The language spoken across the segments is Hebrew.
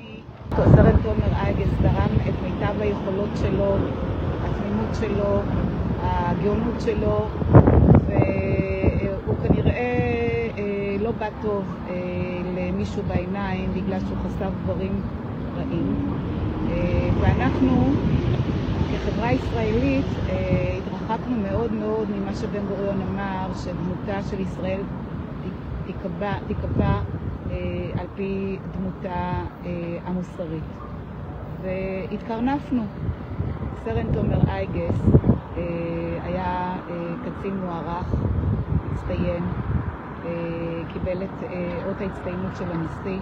סרן תומר אייגס תרם את מיטב היכולות שלו, התמימות שלו, הגאונות שלו, והוא כנראה לא בא טוב למישהו בעיניים בגלל שהוא חשף דברים רעים. ואנחנו כחברה ישראלית התרחקנו מאוד מאוד ממה שבן גוריון אמר, שדמותה של ישראל תיקבע על פי דמותה המוסרית. והתקרנפנו. סרן תומר אייגס היה קצין מוערך, הצטיין, קיבל את אות ההצטיינות של הנשיא,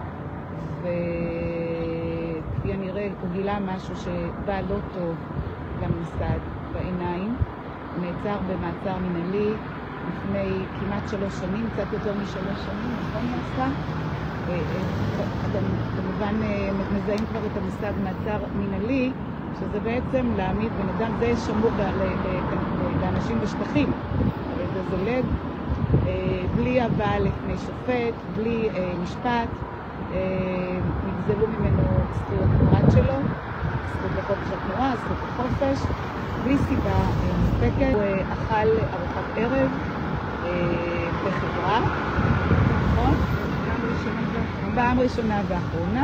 וכפי הנראה הוא גילה משהו שבא לא טוב לממסד בעיניים. הוא נעצר במעצר מנהלי לפני כמעט 3 שנים, קצת יותר מ3 שנים, נכון יעשה? אתם כמובן מזהים כבר את המושג מעצר מנהלי, שזה בעצם להעמיד בן אדם, זה שמור לאנשים בשטחים, זה זולג, בלי הבאה לפני שופט, בלי משפט, נגזלו ממנו זכויות הפרט שלו, זכות לחופש התנועה, זכות לחופש, בלי סיבה מספקת. הוא אכל ארוחת ערב בחברה, נכון? פעם ראשונה ואחרונה,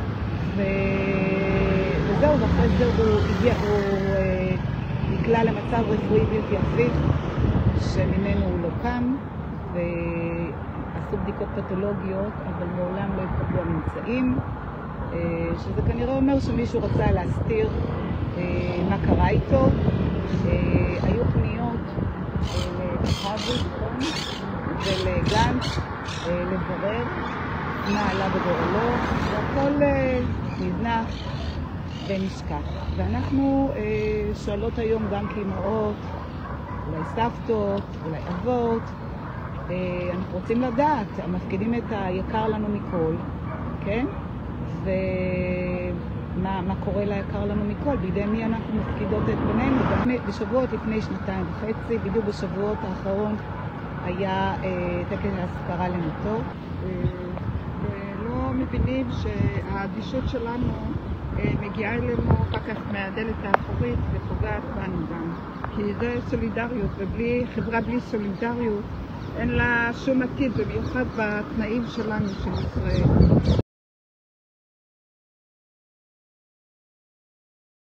וזהו, ואחרי זה הוא נקלע למצב רפואי בלתי הפיך, שממנו הוא לא קם, ועשו בדיקות פתולוגיות, אבל מעולם לא התקבלו הממצאים, שזה כנראה אומר שמישהו רצה להסתיר מה קרה איתו. היו פניות לחבי ולגנץ לברר מה עלה בגורלו, והכל נזנח ונשכח. ואנחנו שואלות היום גם כאימהות, אולי סבתות, אולי אבות, אנחנו רוצים לדעת, מפקידים את היקר לנו מכל, כן? ומה קורה ליקר לנו מכל, בידי מי אנחנו מפקידות את בנינו. בשבועות לפני 2.5, בדיוק בשבועות האחרון, היה טקס האזכרה למותו. ולא מבינים שהאדישות שלנו מגיעה אלינו אחר כך מהדלת האחורית ופוגעת בנו גם. כי זה סולידריות, חברה בלי סולידריות אין לה שום עתיד, במיוחד בתנאים שלנו של ישראל.